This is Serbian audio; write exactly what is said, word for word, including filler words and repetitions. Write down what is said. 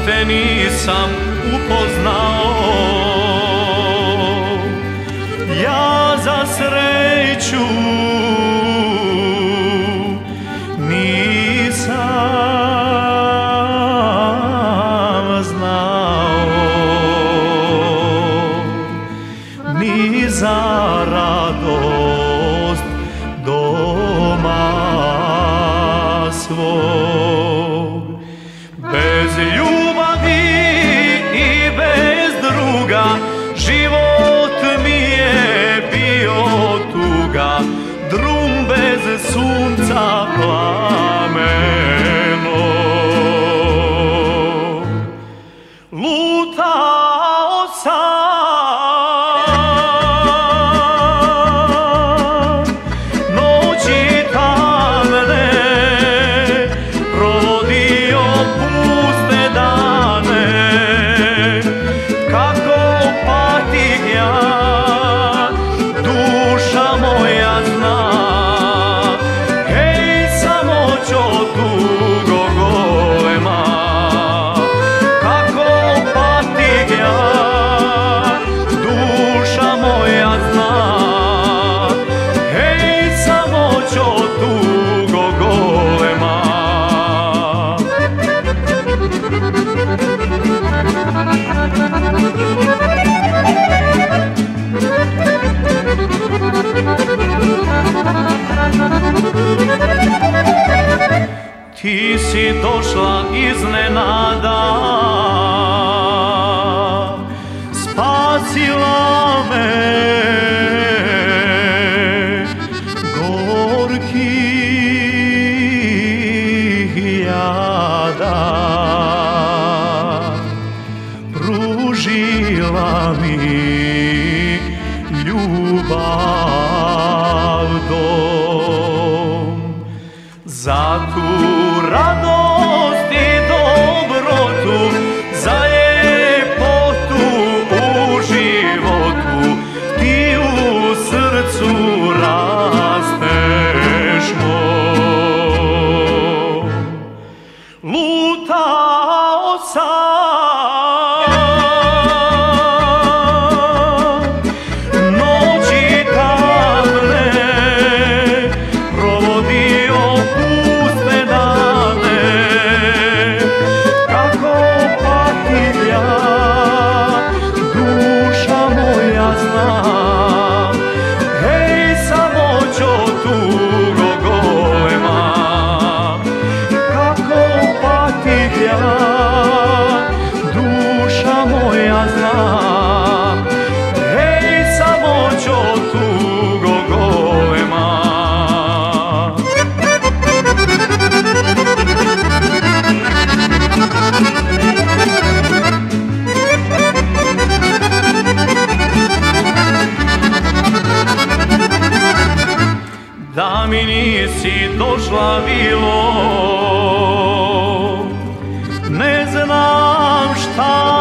te nisam upoznao. Ja za sreću nisam znao, ni za radost doma svog. Bez ljubavi i bez druga život mi je bio tuga, drum bez sunca plameno. Lutao sam noći tamne, provodio puste dane, kako patim ja, duša moja zna. Hej, samoćo tugo golema, kako patim ja, duša moja zna. Hej, samoćo tugo golema. Ti si došla iznenada, spasila me gorkih jada, pružila mi ljubav dom. Za tu radost i dobrotu, za ljepotu u životu, ti u srcu rasteš mom. Lutao sam noći tamne, provodio puste dane, kako patim ja, duša moja zna. Hej, samoćo tugo golema, kako patim ja, duša moja zna. Hej, samoćo tugo golema. Da mi nisi došla bilo, ne znam šta